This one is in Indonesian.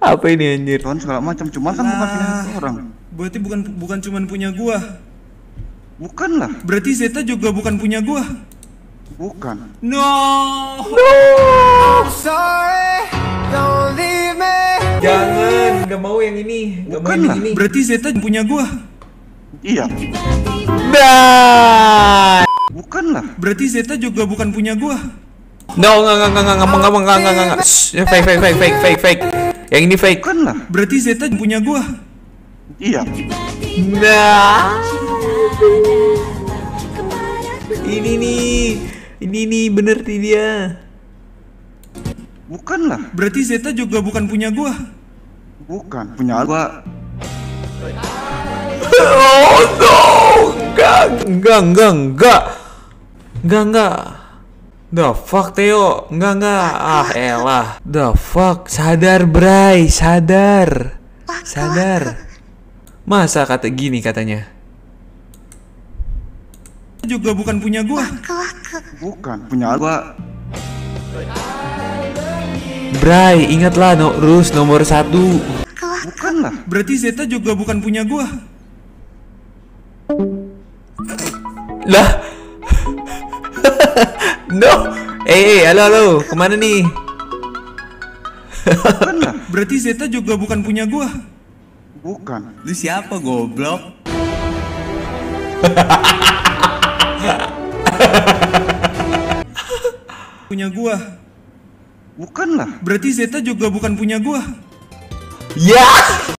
Apa ini anjir? Tahun segala macam, cuman kan bukan punya satu orang. Berarti bukan cuman punya gua. Bukan lah. Berarti Zeta juga bukan punya gua. Bukan. No. Jangan, nggak mau yang ini. Nggak mau Bukan yang lah. ini. Berarti Zeta punya gua. Iya. Nah. Bukan lah. Berarti Zeta juga bukan punya gua. No, enggak. Shh, fake. Yang ini fake. Bukan lah. Berarti Zeta punya gua. Iya. Nah. Ini nih bener nih dia. Bukan lah. Berarti Zeta juga bukan punya gua. Bukan. Punya gua. Oh no, enggak. The fuck Theo, enggak. Ah elah, the fuck, sadar Bray, sadar. Masa kata gini katanya? Juga bukan punya gua. Bukan. Punya gua. Bray, ingatlah rules nomor 1. Bukan lah. Berarti Zeta juga bukan punya gua. Lah. No. Halo, kemana nih? Bukan lah. Berarti Zeta juga bukan punya gua. Bukan. Lu siapa goblok? Punya gua. Bukan lah. Berarti Zeta juga bukan punya gua. Ya.